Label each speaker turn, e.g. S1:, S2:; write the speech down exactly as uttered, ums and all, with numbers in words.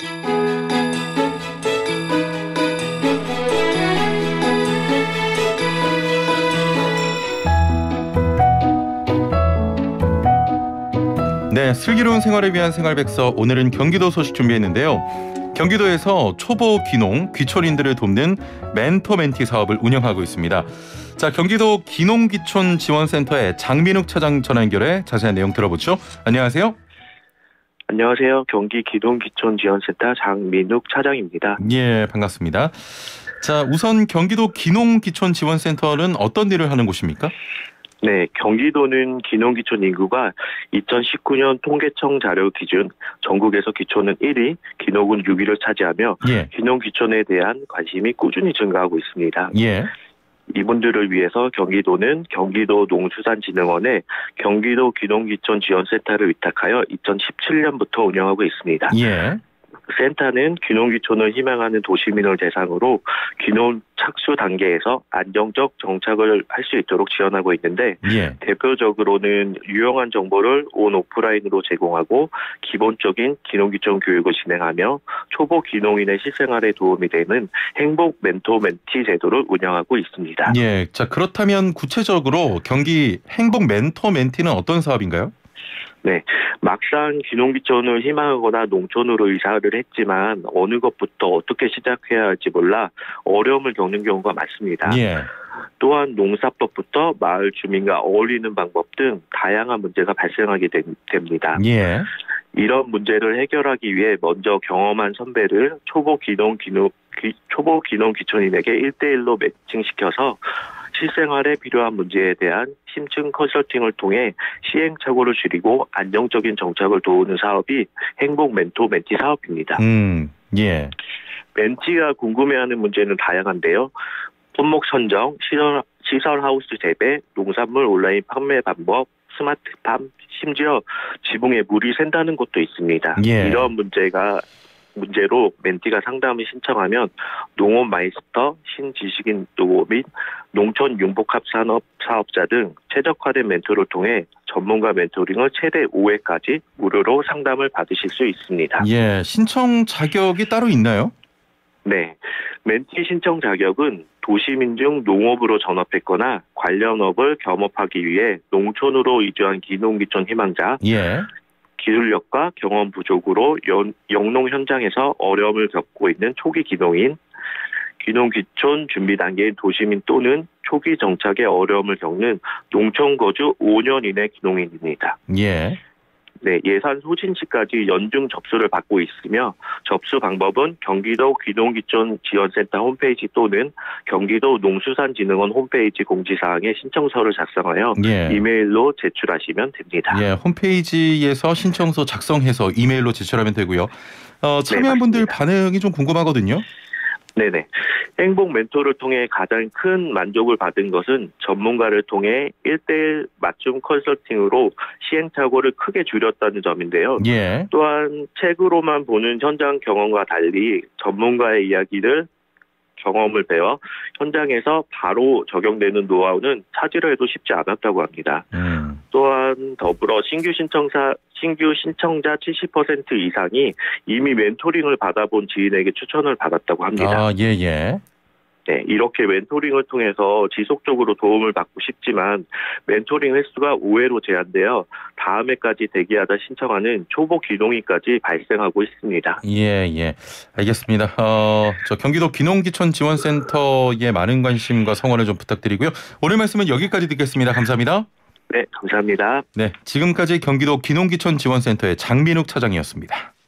S1: 네, 슬기로운 생활을 위한 생활백서, 오늘은 경기도 소식 준비했는데요. 경기도에서 초보 귀농, 귀촌인들을 돕는 멘토 멘티 사업을 운영하고 있습니다. 자, 경기도 귀농귀촌 지원센터의 장민욱 차장 전화 연결해 자세한 내용 들어보죠. 안녕하세요.
S2: 안녕하세요. 경기 귀농귀촌 지원센터 장민욱 차장입니다.
S1: 예, 반갑습니다. 자, 우선 경기도 귀농귀촌 지원센터는 어떤 일을 하는 곳입니까?
S2: 네, 경기도는 귀농귀촌 인구가 이천십구 년 통계청 자료 기준 전국에서 귀촌은 일 위, 귀농은 육 위를 차지하며
S1: 예.
S2: 귀농귀촌에 대한 관심이 꾸준히 증가하고 있습니다.
S1: 예.
S2: 이분들을 위해서 경기도는 경기도 농수산진흥원에 경기도 귀농귀촌 지원센터를 위탁하여 이천십칠 년부터 운영하고 있습니다.
S1: 예.
S2: 센터는 귀농귀촌을 희망하는 도시민을 대상으로 귀농 착수 단계에서 안정적 정착을 할 수 있도록 지원하고 있는데
S1: 예.
S2: 대표적으로는 유용한 정보를 온 오프라인으로 제공하고 기본적인 귀농귀촌 교육을 진행하며 초보 귀농인의 실생활에 도움이 되는 행복 멘토 멘티 제도를 운영하고 있습니다.
S1: 예. 자, 그렇다면 구체적으로 경기 행복 멘토 멘티는 어떤 사업인가요?
S2: 네, 막상 귀농귀촌을 희망하거나 농촌으로 이사를 했지만 어느 것부터 어떻게 시작해야 할지 몰라 어려움을 겪는 경우가 많습니다.
S1: 예.
S2: 또한 농사법부터 마을 주민과 어울리는 방법 등 다양한 문제가 발생하게 되, 됩니다.
S1: 예.
S2: 이런 문제를 해결하기 위해 먼저 경험한 선배를 초보 귀농 귀농 귀, 초보 귀농 귀촌인에게 일 대일로 매칭시켜서 실생활에 필요한 문제에 대한 심층 컨설팅을 통해 시행착오를 줄이고 안정적인 정착을 도우는 사업이 행복 멘토 멘티 사업입니다.
S1: 음, 예.
S2: 멘티가 궁금해하는 문제는 다양한데요. 품목 선정, 시설, 시설 하우스 재배, 농산물 온라인 판매 방법, 스마트팜, 심지어 지붕에 물이 샌다는 것도 있습니다.
S1: 예.
S2: 이런 문제가 문제로 멘티가 상담을 신청하면 농업 마이스터, 신지식인 노고 및 농촌 융복합 산업 사업자 등 최적화된 멘토를 통해 전문가 멘토링을 최대 오 회까지 무료로 상담을 받으실 수 있습니다.
S1: 예, 신청 자격이 따로 있나요?
S2: 네, 멘티 신청 자격은 도시민 중 농업으로 전업했거나 관련 업을 겸업하기 위해 농촌으로 이주한 귀농귀촌 희망자,
S1: 예.
S2: 기술력과 경험 부족으로 연, 영농 현장에서 어려움을 겪고 있는 초기 귀농인, 귀농귀촌 준비 단계인 도시민 또는 초기 정착에 어려움을 겪는 농촌 거주 오 년 이내 귀농인입니다.
S1: 예.
S2: 네, 예산 소진 시까지 연중 접수를 받고 있으며 접수 방법은 경기도 귀농귀촌 지원센터 홈페이지 또는 경기도 농수산진흥원 홈페이지 공지사항에 신청서를 작성하여
S1: 예.
S2: 이메일로 제출하시면 됩니다.
S1: 예, 홈페이지에서 신청서 작성해서 이메일로 제출하면 되고요. 어, 참여한
S2: 네,
S1: 분들 반응이 좀 궁금하거든요.
S2: 네네. 행복 멘토를 통해 가장 큰 만족을 받은 것은 전문가를 통해 일 대일 맞춤 컨설팅으로 시행착오를 크게 줄였다는 점인데요.
S1: 예.
S2: 또한 책으로만 보는 현장 경험과 달리 전문가의 이야기를 경험을 배워 현장에서 바로 적용되는 노하우는 찾으려 해도 쉽지 않았다고 합니다.
S1: 음.
S2: 또한 더불어 신규 신청자 신규 신청자 칠십 퍼센트 이상이 이미 멘토링을 받아본 지인에게 추천을 받았다고 합니다.
S1: 아, 예, 예.
S2: 네, 이렇게 멘토링을 통해서 지속적으로 도움을 받고 싶지만 멘토링 횟수가 오 회로 제한되어 다음 해까지 대기하다 신청하는 초보 귀농인까지 발생하고 있습니다.
S1: 예, 예. 알겠습니다. 어, 저 경기도 귀농귀촌 지원센터에 많은 관심과 성원을 좀 부탁드리고요. 오늘 말씀은 여기까지 듣겠습니다. 감사합니다.
S2: 네, 감사합니다.
S1: 네, 지금까지 경기도 귀농귀촌 지원센터의 장민욱 차장이었습니다.